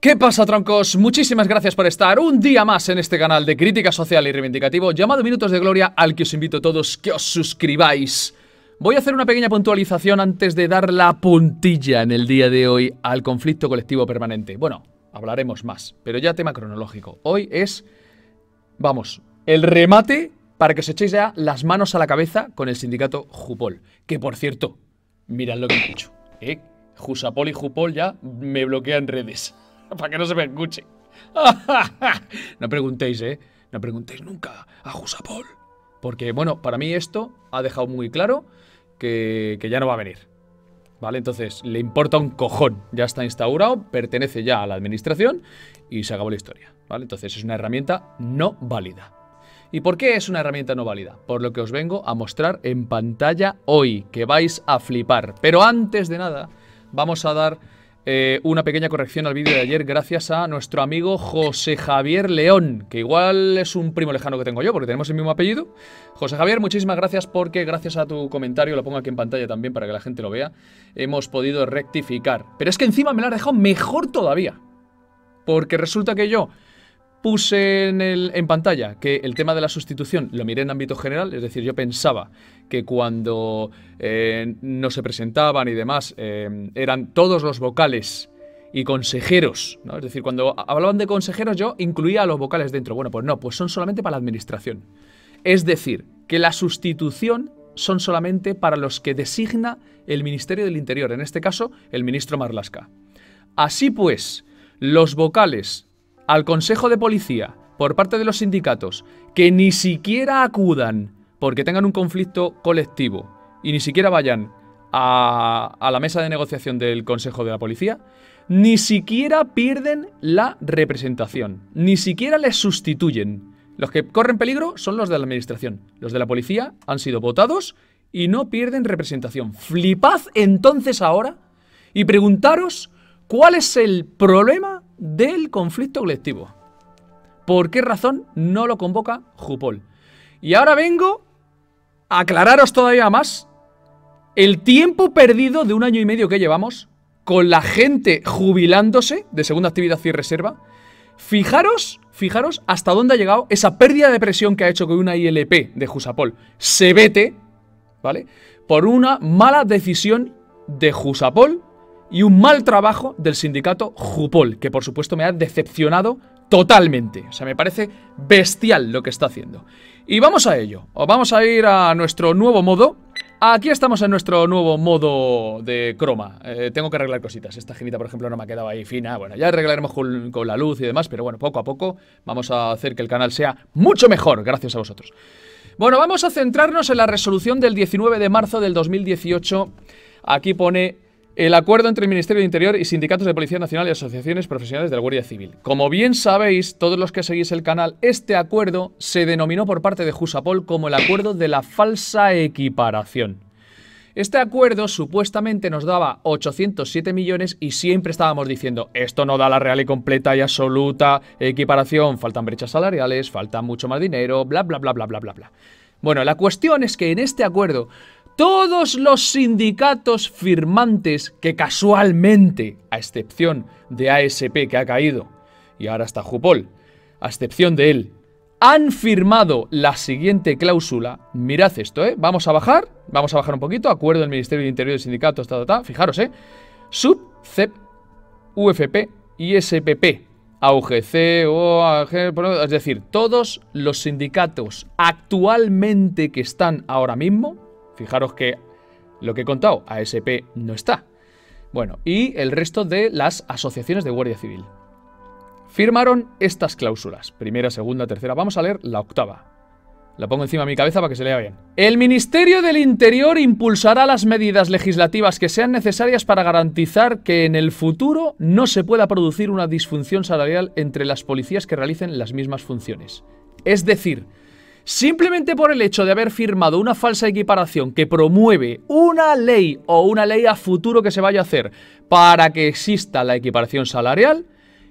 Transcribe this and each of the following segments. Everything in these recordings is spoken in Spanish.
¿Qué pasa, troncos? Muchísimas gracias por estar un día más en este canal de crítica social y reivindicativo llamado Minutos de Gloria, al que os invito a todos que os suscribáis. Voy a hacer una pequeña puntualización antes de dar la puntilla en el día de hoy al conflicto colectivo permanente. Bueno, hablaremos más, pero ya tema cronológico. Hoy es, vamos, el remate para que os echéis ya las manos a la cabeza con el sindicato Jupol. Que, por cierto, mirad lo que he dicho, Jusapol y Jupol ya me bloquean redes. Para que no se me escuche. No preguntéis, no preguntéis nunca a Jusapol. Porque, bueno, para mí esto ha dejado muy claro que ya no va a venir. ¿Vale? Entonces, le importa un cojón. Ya está instaurado, pertenece ya a la administración y se acabó la historia. ¿Vale? Entonces, es una herramienta no válida. ¿Y por qué es una herramienta no válida? Por lo que os vengo a mostrar en pantalla hoy, que vais a flipar. Pero antes de nada, vamos a dar una pequeña corrección al vídeo de ayer gracias a nuestro amigo José Javier León, que igual es un primo lejano que tengo yo porque tenemos el mismo apellido. José Javier, muchísimas gracias porque gracias a tu comentario, lo pongo aquí en pantalla también para que la gente lo vea, hemos podido rectificar. Pero es que encima me lo has dejado mejor todavía, porque resulta que yo puse en pantalla que el tema de la sustitución lo miré en ámbito general, es decir, yo pensaba que cuando no se presentaban y demás eran todos los vocales y consejeros, ¿no? Es decir, cuando hablaban de consejeros yo incluía a los vocales dentro. Bueno, pues no, pues son solamente para la administración. Es decir, que la sustitución son solamente para los que designa el Ministerio del Interior, en este caso el ministro Marlaska. Así pues, los vocales al Consejo de Policía por parte de los sindicatos que ni siquiera acudan porque tengan un conflicto colectivo y ni siquiera vayan a la mesa de negociación del Consejo de la Policía, ni siquiera pierden la representación, ni siquiera les sustituyen. Los que corren peligro son los de la administración. Los de la policía han sido votados y no pierden representación. Flipad entonces ahora y preguntaros cuál es el problema del conflicto colectivo. ¿Por qué razón no lo convoca Jupol? Y ahora vengo a aclararos todavía más el tiempo perdido de 1 año y medio que llevamos con la gente jubilándose de segunda actividad y reserva. Fijaros hasta dónde ha llegado esa pérdida de presión que ha hecho que una ILP de Jusapol se vete, ¿vale? Por una mala decisión de Jusapol y un mal trabajo del sindicato Jupol, que por supuesto me ha decepcionado totalmente. O sea, me parece bestial lo que está haciendo. Y vamos a ello. Vamos a ir a nuestro nuevo modo. Aquí estamos en nuestro nuevo modo de croma. Tengo que arreglar cositas. Esta gemita, por ejemplo, no me ha quedado ahí fina. Bueno, ya arreglaremos con la luz y demás, pero bueno, poco a poco vamos a hacer que el canal sea mucho mejor, gracias a vosotros. Bueno, vamos a centrarnos en la resolución del 19 de marzo del 2018. Aquí pone: el acuerdo entre el Ministerio de Interior y sindicatos de Policía Nacional y asociaciones profesionales de la Guardia Civil. Como bien sabéis, todos los que seguís el canal, este acuerdo se denominó por parte de Jusapol como el acuerdo de la falsa equiparación. Este acuerdo supuestamente nos daba 807 millones y siempre estábamos diciendo: esto no da la real y completa y absoluta equiparación, faltan brechas salariales, falta mucho más dinero, bla bla bla bla bla bla bla. Bueno, la cuestión es que en este acuerdo todos los sindicatos firmantes, que casualmente, a excepción de ASP que ha caído, y ahora está Jupol, a excepción de él, han firmado la siguiente cláusula. Mirad esto, vamos a bajar un poquito. Acuerdo del Ministerio del Interior y Sindicatos, fijaros, SUB, CEP, UFP y SPP, AUGC, OAG, es decir, todos los sindicatos actualmente que están ahora mismo. Fijaros que lo que he contado, ASP no está. Bueno, y el resto de las asociaciones de Guardia Civil firmaron estas cláusulas. Primera, segunda, tercera. Vamos a leer la octava. La pongo encima de mi cabeza para que se lea bien. El Ministerio del Interior impulsará las medidas legislativas que sean necesarias para garantizar que en el futuro no se pueda producir una disfunción salarial entre las policías que realicen las mismas funciones. Es decir, simplemente por el hecho de haber firmado una falsa equiparación que promueve una ley o una ley a futuro que se vaya a hacer para que exista la equiparación salarial,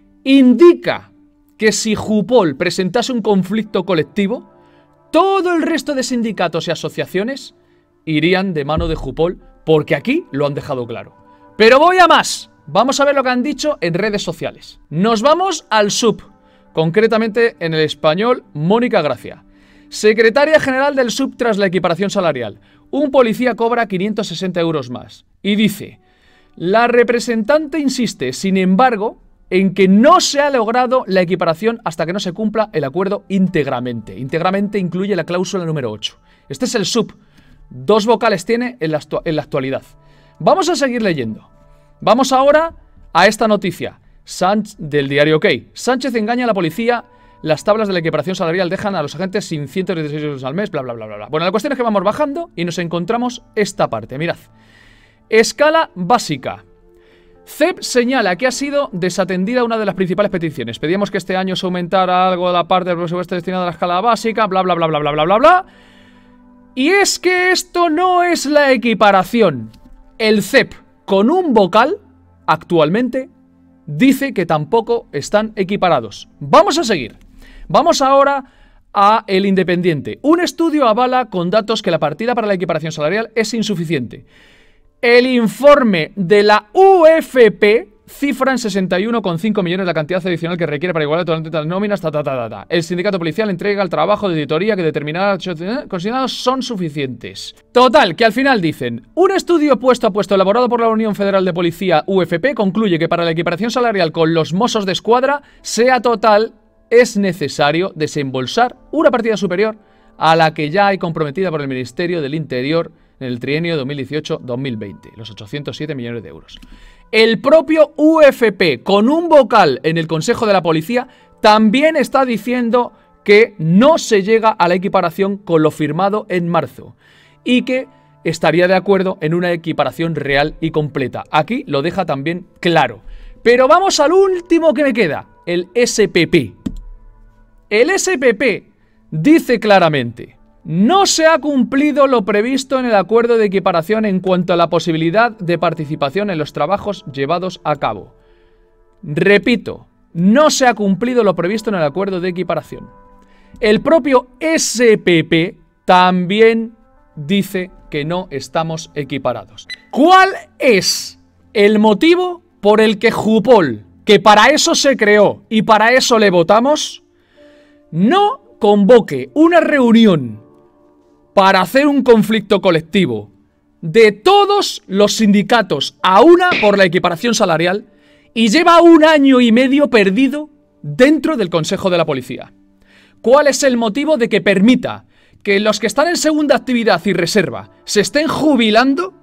indica que si Jupol presentase un conflicto colectivo, todo el resto de sindicatos y asociaciones irían de mano de Jupol, porque aquí lo han dejado claro. Pero voy a más. Vamos a ver lo que han dicho en redes sociales. Nos vamos al SUP, concretamente en el Español, Mónica Gracia. Secretaria general del SUP tras la equiparación salarial. Un policía cobra 560 euros más. Y dice, la representante insiste, sin embargo, en que no se ha logrado la equiparación hasta que no se cumpla el acuerdo íntegramente. Íntegramente incluye la cláusula número 8. Este es el SUP. 2 vocales tiene en la actualidad. Vamos a seguir leyendo. Vamos ahora a esta noticia del diario OK. Sánchez engaña a la policía. Las tablas de la equiparación salarial dejan a los agentes sin 116 euros al mes, bla, bla, bla, bla. Bueno, la cuestión es que vamos bajando y nos encontramos esta parte. Mirad. Escala básica. CEP señala que ha sido desatendida una de las principales peticiones. Pedíamos que este año se aumentara algo de la parte del presupuesto destinada a la escala básica, bla, bla, bla, bla, bla, bla, bla, bla. Y es que esto no es la equiparación. El CEP, con un vocal, actualmente, dice que tampoco están equiparados. Vamos a seguir. Vamos ahora a El Independiente. Un estudio avala con datos que la partida para la equiparación salarial es insuficiente. El informe de la UFP cifra en 61,5 millones la cantidad adicional que requiere para igualar todas las nóminas, El sindicato policial entrega el trabajo de auditoría que determinados considerados son suficientes. Total, que al final dicen, un estudio puesto a puesto elaborado por la Unión Federal de Policía UFP concluye que para la equiparación salarial con los Mossos de Escuadra sea total, es necesario desembolsar una partida superior a la que ya hay comprometida por el Ministerio del Interior en el trienio 2018-2020, los 807 millones de euros. El propio UFP, con un vocal en el Consejo de la Policía, también está diciendo que no se llega a la equiparación con lo firmado en marzo y que estaría de acuerdo en una equiparación real y completa. Aquí lo deja también claro. Pero vamos al último que me queda, el SPP. El SPP dice claramente: no se ha cumplido lo previsto en el acuerdo de equiparación en cuanto a la posibilidad de participación en los trabajos llevados a cabo. Repito, no se ha cumplido lo previsto en el acuerdo de equiparación. El propio SPP también dice que no estamos equiparados. ¿Cuál es el motivo por el que Jupol, que para eso se creó y para eso le votamos, no convoque una reunión para hacer un conflicto colectivo de todos los sindicatos a una por la equiparación salarial y lleva 1 año y medio perdido dentro del Consejo de la Policía? ¿Cuál es el motivo de que permita que los que están en segunda actividad y reserva se estén jubilando,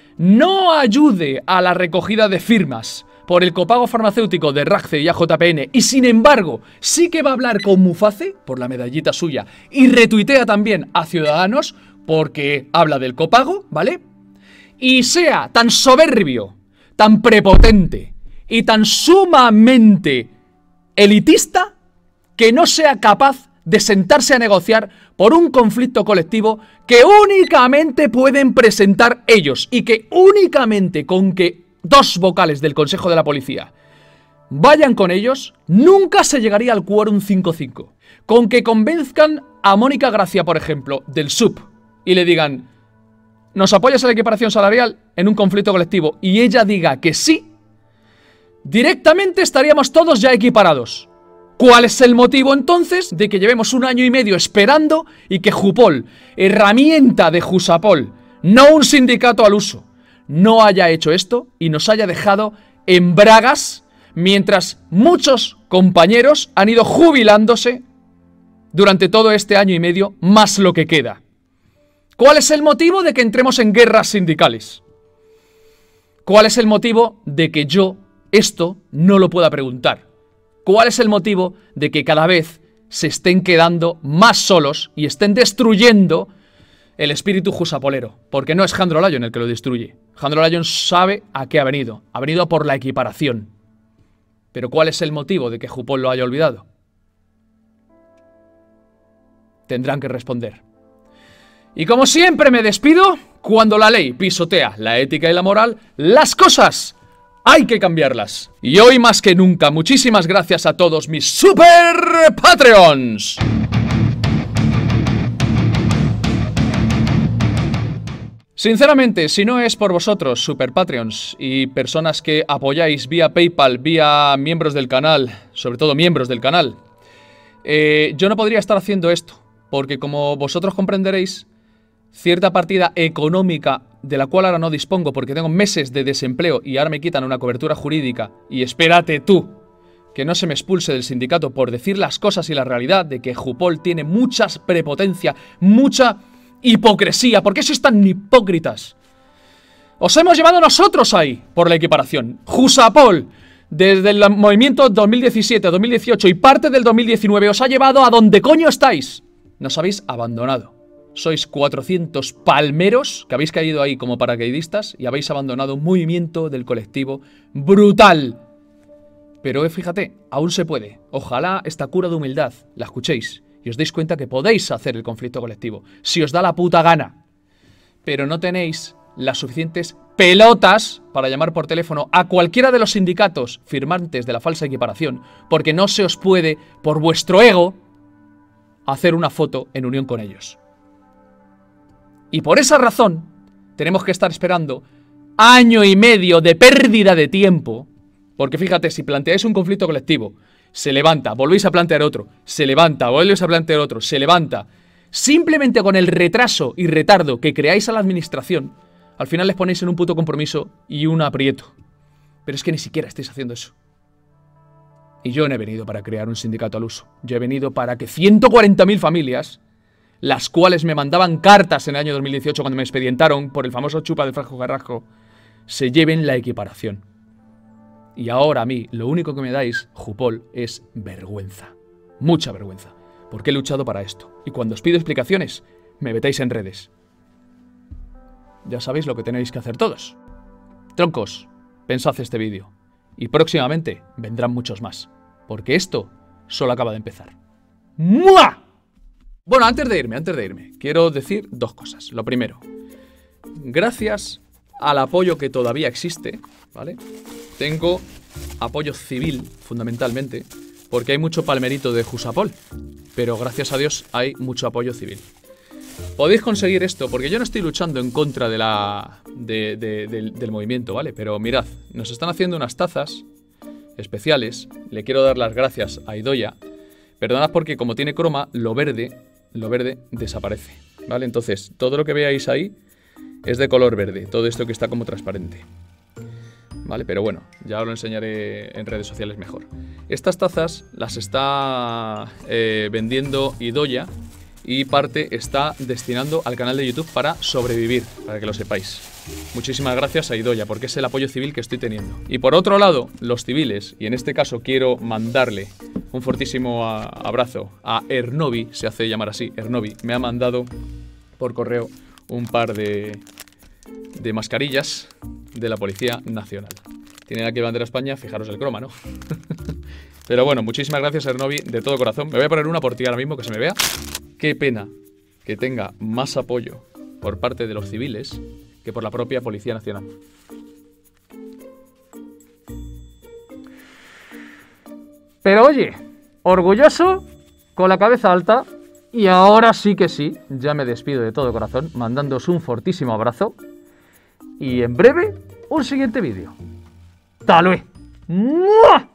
no ayude a la recogida de firmas por el copago farmacéutico de RACCE y AJPN, y sin embargo sí que va a hablar con Muface por la medallita suya y retuitea también a Ciudadanos porque habla del copago, ¿vale? Y sea tan soberbio, tan prepotente y tan sumamente elitista que no sea capaz de sentarse a negociar por un conflicto colectivo que únicamente pueden presentar ellos y que únicamente con que 2 vocales del Consejo de la Policía vayan con ellos, nunca se llegaría al quórum 5-5. Con que convenzcan a Mónica Gracia, por ejemplo, del SUP, y le digan, ¿nos apoyas en la equiparación salarial en un conflicto colectivo? Y ella diga que sí, directamente estaríamos todos ya equiparados. ¿Cuál es el motivo entonces de que llevemos 1 año y medio esperando y que Jupol, herramienta de Jusapol, no un sindicato al uso, no haya hecho esto y nos haya dejado en bragas mientras muchos compañeros han ido jubilándose durante todo este año y medio, más lo que queda? ¿Cuál es el motivo de que entremos en guerras sindicales? ¿Cuál es el motivo de que yo esto no lo pueda preguntar? ¿Cuál es el motivo de que cada vez se estén quedando más solos y estén destruyendo el espíritu jusapolero? Porque no es Jandro Lyon el que lo destruye. Jandro Lyon sabe a qué ha venido. Ha venido por la equiparación. Pero ¿cuál es el motivo de que Jupol lo haya olvidado? Tendrán que responder. Y como siempre me despido, cuando la ley pisotea la ética y la moral, las cosas hay que cambiarlas. Y hoy más que nunca, muchísimas gracias a todos mis super Patreons. Sinceramente, si no es por vosotros, Super Patreons y personas que apoyáis vía PayPal, vía miembros del canal, sobre todo miembros del canal, yo no podría estar haciendo esto, porque como vosotros comprenderéis, cierta partida económica de la cual ahora no dispongo porque tengo meses de desempleo y ahora me quitan una cobertura jurídica, y espérate tú, que no se me expulse del sindicato por decir las cosas y la realidad de que Jupol tiene mucha prepotencia, mucha hipocresía. ¿Por qué sois tan hipócritas? Os hemos llevado nosotros ahí por la equiparación. Jusapol, desde el movimiento 2017, 2018 y parte del 2019 os ha llevado a donde coño estáis. Nos habéis abandonado. Sois 400 palmeros que habéis caído ahí como paracaidistas y habéis abandonado un movimiento del colectivo brutal. Pero fíjate, aún se puede. Ojalá esta cura de humildad la escuchéis y os deis cuenta que podéis hacer el conflicto colectivo, si os da la puta gana. Pero no tenéis las suficientes pelotas para llamar por teléfono a cualquiera de los sindicatos firmantes de la falsa equiparación, porque no se os puede, por vuestro ego, hacer una foto en unión con ellos. Y por esa razón, tenemos que estar esperando año y medio de pérdida de tiempo. Porque fíjate, si planteáis un conflicto colectivo, se levanta, volvéis a plantear otro, se levanta, volvéis a plantear otro, se levanta. Simplemente con el retraso y retardo que creáis a la administración, al final les ponéis en un puto compromiso y un aprieto. Pero es que ni siquiera estáis haciendo eso. Y yo no he venido para crear un sindicato al uso. Yo he venido para que 140.000 familias, las cuales me mandaban cartas en el año 2018 cuando me expedientaron por el famoso chupa del frasco garrasco, se lleven la equiparación. Y ahora a mí, lo único que me dais, Jupol, es vergüenza. Mucha vergüenza. Porque he luchado para esto. Y cuando os pido explicaciones, me vetáis en redes. Ya sabéis lo que tenéis que hacer todos. Troncos, pensad este vídeo. Y próximamente vendrán muchos más. Porque esto solo acaba de empezar. ¡Mua! Bueno, antes de irme, quiero decir dos cosas. Lo primero, gracias al apoyo que todavía existe, ¿vale? Tengo apoyo civil, fundamentalmente, porque hay mucho palmerito de Jusapol, pero gracias a Dios hay mucho apoyo civil. Podéis conseguir esto, porque yo no estoy luchando en contra de del movimiento, ¿vale? Pero mirad, nos están haciendo unas tazas especiales. Le quiero dar las gracias a Idoia. Perdonad porque como tiene croma, lo verde desaparece, ¿vale? Entonces, todo lo que veáis ahí es de color verde, todo esto que está como transparente, ¿vale? Pero bueno, ya os lo enseñaré en redes sociales mejor. Estas tazas las está vendiendo Idoia y parte está destinando al canal de YouTube para sobrevivir, para que lo sepáis. Muchísimas gracias a Idoia, porque es el apoyo civil que estoy teniendo. Y por otro lado, los civiles, y en este caso quiero mandarle un fortísimo abrazo a Ernovi, se hace llamar así, Ernovi, me ha mandado por correo un par de mascarillas de la Policía Nacional. Tienen aquí bandera España, fijaros el croma, ¿no? Pero bueno, muchísimas gracias Ernovi, de todo corazón. Me voy a poner una por ti ahora mismo, que se me vea. Qué pena que tenga más apoyo por parte de los civiles que por la propia Policía Nacional. Pero oye, orgulloso, con la cabeza alta, y ahora sí que sí, ya me despido de todo corazón, mandándoos un fortísimo abrazo, y en breve, un siguiente vídeo. ¡Talue! ¡Mua!